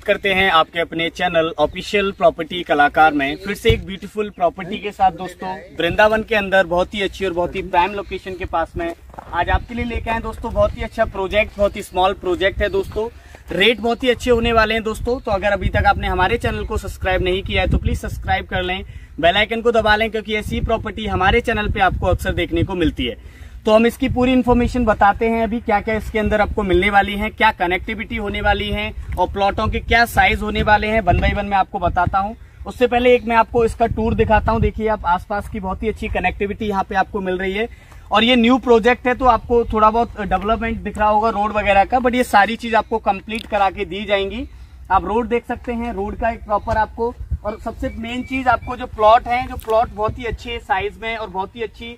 स्वागत करते हैं आपके अपने चैनल ऑफिशियल प्रॉपर्टी कलाकार में फिर से एक ब्यूटीफुल प्रॉपर्टी के साथ। दोस्तों वृंदावन के अंदर बहुत ही अच्छी और बहुत ही प्राइम लोकेशन के पास में आज आपके लिए लेके आए दोस्तों। बहुत ही अच्छा प्रोजेक्ट, बहुत ही स्मॉल प्रोजेक्ट है दोस्तों। रेट बहुत ही अच्छे होने वाले हैं दोस्तों। तो अगर अभी तक आपने हमारे चैनल को सब्सक्राइब नहीं किया है तो प्लीज सब्सक्राइब कर लें, बेल आइकन को दबा लें, क्योंकि ऐसी प्रॉपर्टी हमारे चैनल पे आपको अक्सर देखने को मिलती है। तो हम इसकी पूरी इन्फॉर्मेशन बताते हैं अभी क्या क्या इसके अंदर आपको मिलने वाली है, क्या कनेक्टिविटी होने वाली है और प्लॉटों के क्या साइज होने वाले हैं। 1 बाय 1 मैं आपको बताता हूं। उससे पहले एक मैं आपको इसका टूर दिखाता हूं। देखिए आप आसपास की बहुत ही अच्छी कनेक्टिविटी यहाँ पे आपको मिल रही है और ये न्यू प्रोजेक्ट है तो आपको थोड़ा बहुत डेवलपमेंट दिख रहा होगा रोड वगैरह का, बट ये सारी चीज आपको कंप्लीट करा के दी जाएंगी। आप रोड देख सकते हैं, रोड का एक प्रॉपर आपको, और सबसे मेन चीज आपको जो प्लॉट है, जो प्लॉट बहुत ही अच्छे साइज में और बहुत ही अच्छी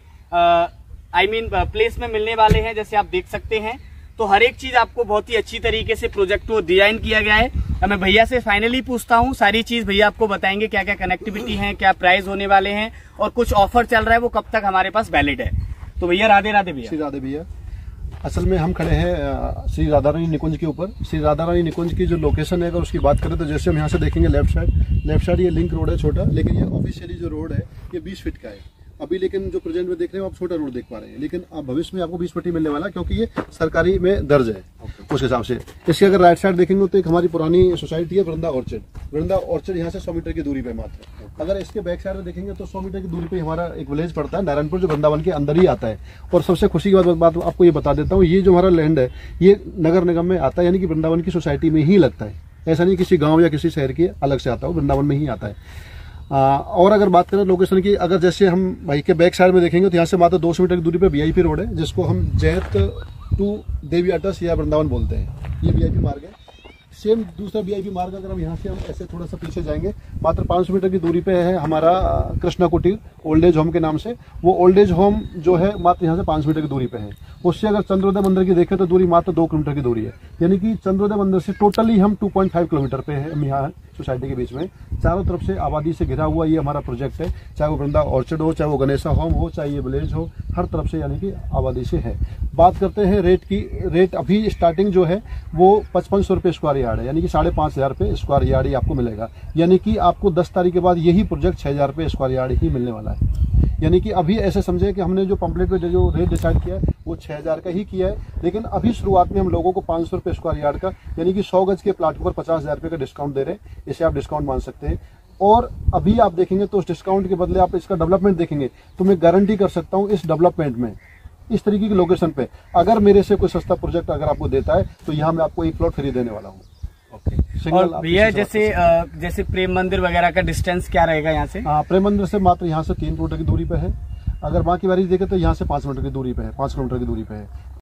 प्लेस में मिलने वाले हैं। जैसे आप देख सकते हैं तो हर एक चीज आपको बहुत ही अच्छी तरीके से प्रोजेक्ट को डिजाइन किया गया है। अब मैं भैया से फाइनली पूछता हूँ, सारी चीज भैया आपको बताएंगे क्या क्या कनेक्टिविटी है, क्या प्राइस होने वाले हैं और कुछ ऑफर चल रहा है वो कब तक हमारे पास वैलिड है। तो भैया राधे राधे भैया। श्री राधे भैया। असल में हम खड़े हैं श्री राधा रानी निकुंज के ऊपर। श्री राधा रानी निकुंज की जो लोकेशन है अगर उसकी बात करें तो जैसे हम यहाँ से देखेंगे लेफ्ट साइड ये लिंक रोड है छोटा, लेकिन ये ऑफिशियली जो रोड है ये 20 फीट का है अभी। लेकिन जो प्रेजेंट में देख रहे हैं आप छोटा रोड देख पा रहे हैं, लेकिन आप भविष्य में आपको 20 फीट मिलने वाला क्योंकि ये सरकारी में दर्ज है उस हिसाब से। इसके अगर राइट साइड देखेंगे तो एक हमारी पुरानी सोसाइटी है वृंदा ऑर्चर्ड यहाँ से 100 मीटर की दूरी पे मात्र। अगर इसके बैक साइड में देखेंगे तो 100 मीटर की दूरी पे हमारा एक विलेज पड़ता है नारायणपुर, जो वृंदावन के अंदर ही आता है। और सबसे खुशी की बात आपको ये बता देता हूँ, ये जो हमारा लैंड है ये नगर निगम में आता है, यानी कि वृंदावन की सोसाइटी में ही लगता है। ऐसा नहीं किसी गाँव या किसी शहर के अलग से आता हो, वृंदावन में ही आता है। और अगर बात करें लोकेशन की, अगर जैसे हम भाई के बैक साइड में देखेंगे तो यहाँ से मात्र 200 मीटर की दूरी पे वीआईपी रोड है, जिसको हम जैत टू देवी अटस या वृंदावन बोलते हैं। ये वीआईपी मार्ग है। सेम दूसरा वीआईपी मार्ग अगर हम यहाँ से हम ऐसे थोड़ा सा पीछे जाएंगे, मात्र 500 मीटर की दूरी पे है हमारा कृष्णा कुटीर ओल्ड एज होम के नाम से। वो ओल्ड एज होम जो है मात्र यहाँ से 500 मीटर की दूरी पे है। उससे अगर चंद्रोदय मंदिर की देखें तो दूरी मात्र 2 किलोमीटर की दूरी है, यानी कि चंद्रोदय मंदिर से टोटली हम 2.5 किलोमीटर पे है हम यहाँ सोसाइटी के बीच में। चारों तरफ से आबादी से घिरा हुआ ये हमारा प्रोजेक्ट है, चाहे वो वृंदा ऑर्चर्ड हो, चाहे वो गणेशा होम हो, चाहे ये विलेज हो, हर तरफ से यानी कि आबादी से है। बात करते हैं रेट की। रेट अभी स्टार्टिंग जो है वो 5500 रुपये स्क्वायर यार्ड है, यानी कि 5500 रुपये स्क्वायर यार्ड ही आपको मिलेगा। यानी कि आपको 10 तारीख के बाद यही प्रोजेक्ट 6000 रुपये स्क्वायर यार्ड ही मिलने वाला है। यानी कि अभी ऐसे समझे कि हमने जो पंपलेट पे जो रेट डिसाइड किया है वो 6000 का ही किया है, लेकिन अभी शुरुआत में हम लोगों को 500 रुपये स्क्वायर यार्ड का, यानी कि 100 गज के प्लाट के ऊपर 50,000 रुपये का डिस्काउंट दे रहे हैं। इसे आप डिस्काउंट मान सकते हैं। और अभी आप देखेंगे तो उस डिस्काउंट के बदले आप इसका डेवलपमेंट देखेंगे तो मैं गारंटी कर सकता हूँ इस डेवलपमेंट में, इस तरीके की लोकेशन पे अगर मेरे से कोई सस्ता प्रोजेक्ट अगर आपको देता है तो यहाँ मैं आपको एक प्लॉट फ्री देने वाला हूँ। और भैया जैसे प्रेम मंदिर वगैरह का डिस्टेंस क्या रहेगा यहाँ से? प्रेम मंदिर से मात्र यहाँ से 3 किलोमीटर की दूरी पे है। अगर बाकी वारी देखें तो यहाँ से 5 किलोमीटर की दूरी पे है, 5 किलोमीटर की दूरी पे है।